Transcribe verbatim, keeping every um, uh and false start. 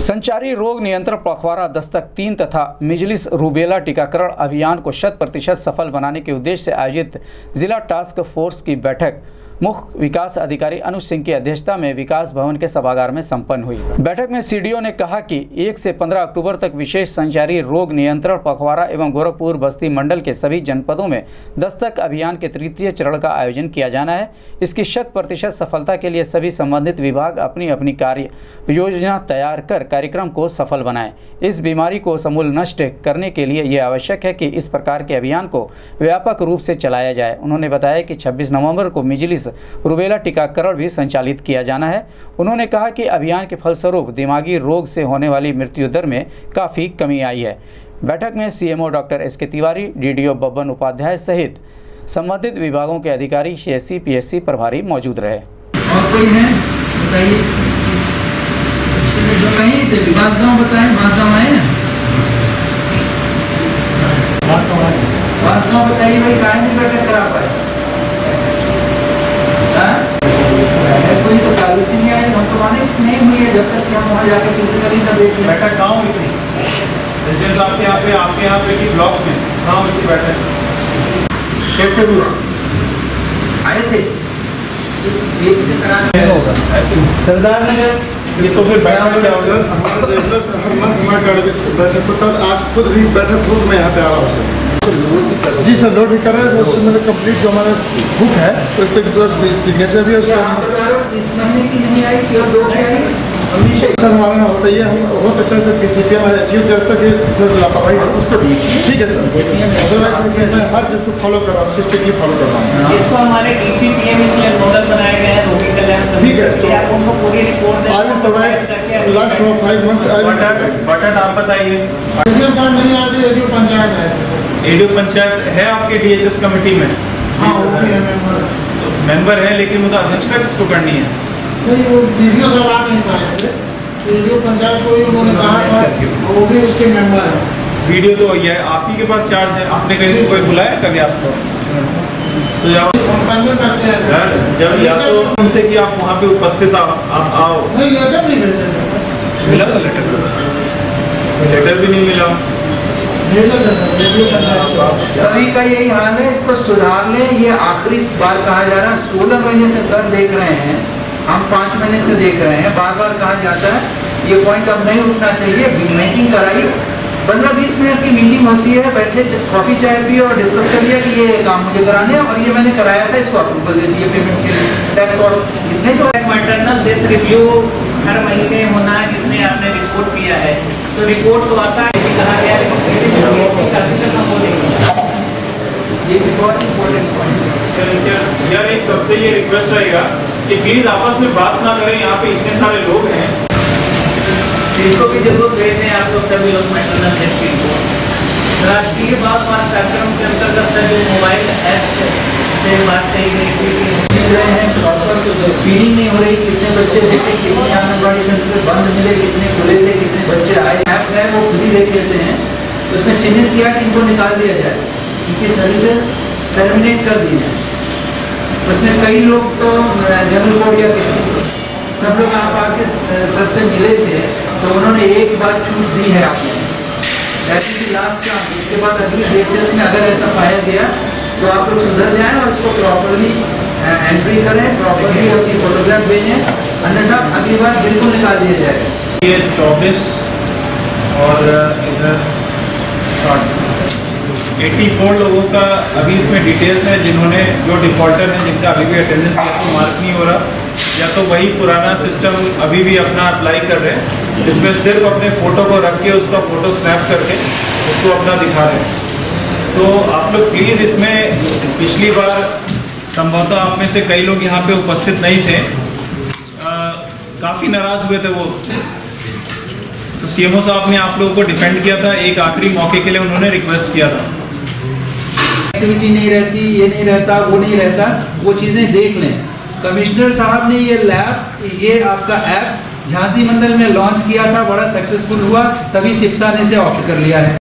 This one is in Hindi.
संचारी रोग नियंत्रण पखवाड़ा दस्तक तीन तथा मिजलिस रूबेला टीकाकरण अभियान को शत प्रतिशत सफल बनाने के उद्देश्य से आयोजित जिला टास्क फोर्स की बैठक मुख्य विकास अधिकारी अनुज सिंह की अध्यक्षता में विकास भवन के सभागार में संपन्न हुई। बैठक में सीडीओ ने कहा कि एक से पंद्रह अक्टूबर तक विशेष संचारी रोग नियंत्रण पखवाड़ा एवं गोरखपुर बस्ती मंडल के सभी जनपदों में दस्तक अभियान के तृतीय चरण का आयोजन किया जाना है। इसकी शत प्रतिशत सफलता के लिए सभी संबंधित विभाग अपनी अपनी कार्य योजना तैयार कर कार्यक्रम को सफल बनाएं। इस बीमारी को समूल नष्ट करने के लिए यह आवश्यक है कि इस प्रकार के अभियान को व्यापक रूप से चलाया जाए। उन्होंने बताया कि छब्बीस नवंबर को मिजलिस रूबेला टीकाकरण भी संचालित किया जाना है। उन्होंने कहा कि अभियान के फलस्वरूप दिमागी रोग से होने वाली मृत्यु दर में काफ़ी कमी आई है। बैठक में सीएमओ डॉक्टर एस के तिवारी, डीडीओ बब्बन उपाध्याय सहित संबंधित विभागों के अधिकारी, सीएससी पीएससी प्रभारी मौजूद रहे। और कोई है बताइए, कहीं से बांसगांव बताएं, बांसगांव आए हैं, बांसगांव बताइए भाई, काहे नहीं बैठक करा पाए? कोई तो गलती नहीं है, हम तो माने नहीं हुई है जब तक कि हम वहाँ जाकर फिजिकली ना देखें। बैठक कहाँ हुई थी? जैसे आपके यहाँ पे आपके यहाँ पे की ब्लॉक में कहाँ हुई थी बैठक? कैसे हुआ? आए थे एक से कराने होगा सरदार नगर। इसको फिर बैठक क्या होगा? आज खुद भी बैठक बुक में यहाँ पे आ रहा हूँ जी सर, नोट भी कर रहे हैं। उसमें मैंने कंप्लीट जो हमारा बुक है उस पर सिग्नेचर भी है उसका। इस महीने की नहीं आई, केवल दो की आई। सर हमारे यहाँ होता है, हम हो सकता है सर किसी के हमारे अचीव जब तक सर लापरवाही है उसको ठीक है सर। मैं हर चीज़ को फॉलो कर रहा हूँ, सिस्टम की फॉलो कर रहा हूँ। इसको हमारे डीसीपीएम इसलिए नोडल बनाए गए हैं रोगी कल्याण समिति। ठीक है, तो आप उनको पूरी report I will provide last four five month. Button आप बताइए। नहीं आज रेडियो पंचायत है, रेडियो पंचायत है आपके डीएचएस कमेटी में? हाँ वो भी है मेंबर। मेंबर है, लेकिन वो तो अध्यक्षता किसको करनी है? नहीं वो वीडियो सब आ नहीं पाए थे, रेडियो पंचायत को ही उन्होंने कहा था, वो भी उसके मेंबर है। वीडियो तो ये आप ही के पास चार्ज है, आपने कहीं कोई बुलाया कभी आपको? तो जब करते हैं जब या तो उनसे कि आप वहाँ पे उपस्थित आप आप आओ। नहीं लेटर नहीं भेजे, मिला था लेटर? लेटर भी नहीं मिला। सभी का यही हाल है, इसको सुधार लें। ये आखिरी बार कहा जा रहा है, सोलह महीने से सर देख रहे हैं, हम पाँच महीने से देख रहे हैं, बार बार कहा जाता है ये पॉइंट अब नहीं उठना चाहिए। मीटिंग कराई, पंद्रह बीस मिनट की मीटिंग होती है, बैठे कॉफ़ी चाय पिए और डिस्कस कर लिया कि ये काम मुझे कराने हैं और ये मैंने कराया था, इसको अप्रूवल दे दिए पेमेंट के लिए। टैक्स और इतने जो मैटरनल डेथ रिव्यू हर महीने होना है, जितने आपने रिपोर्ट किया है तो रिपोर्ट तो आता है, कहा गया ये बहुत इम्पोर्टेंट पॉइंट। यार एक सबसे ये रिक्वेस्ट रहेगा कि प्लीज आपस में बात ना करें, यहाँ पे इतने सारे लोग हैं, इसको भी जरूर भेज दें आप लोग सभी लोग मैटरनल डेथ की रिपोर्ट। राष्ट्रीय बाल स्वास्थ्य कार्यक्रम के अंतर्गत जो मोबाइल ऐप से बात कही गई थी, फीडिंग नहीं हो रही, कितने बच्चे देखे, कितने आंगनबाड़ी सेंटर बंद मिले, कितने खुले थे, कितने बच्चे आए, ऐप है वो खुद ही देख लेते हैं। उसमें चिन्हित किया कि इनको निकाल दिया जाए, इनकी सर्विसेज टर्मिनेट कर दी जाए। उसमें कई लोग तो जनरल बोर्ड या सब लोग आप आके सर से मिले थे तो उन्होंने एक बार छूट दी है आपने, ऐसी लास्ट चांस। इसके बाद अगली डेट्स में अगर ऐसा पाया गया तो आप लोग सुधर जाएं और इसको प्रॉपरली एंट्री करें, प्रॉपरली अपनी फोटोग्राफ भेजें, अन्यथा अगली बार बिल्कुल निकाल दिया जाएगा। ये चौबीस और इधर चौरासी लोगों का अभी इसमें डिटेल्स है, जिन्होंने जो डिफॉल्टर हैं, जिनका अभी भी अटेंडेंस मार्क नहीं हो रहा, या तो वही पुराना सिस्टम अभी भी अपना अप्लाई कर रहे हैं, जिसमें सिर्फ अपने फ़ोटो को रख के उसका फ़ोटो स्नैप करके उसको अपना दिखा रहे हैं। तो आप लोग प्लीज़ इसमें, पिछली बार संभवतः आप में से कई लोग यहाँ पे उपस्थित नहीं थे, काफ़ी नाराज़ हुए थे वो, तो सीएमओ साहब ने आप लोगों को डिफेंड किया था, एक आखिरी मौके के लिए उन्होंने रिक्वेस्ट किया था। एक्टिविटी नहीं रहती, ये नहीं रहता, वो नहीं रहता, वो चीज़ें देख लें। कमिश्नर साहब ने ये लैब, ये आपका ऐप झांसी मंडल में लॉन्च किया था, बड़ा सक्सेसफुल हुआ, तभी सिप्सा ने इसे ऑफर कर लिया है।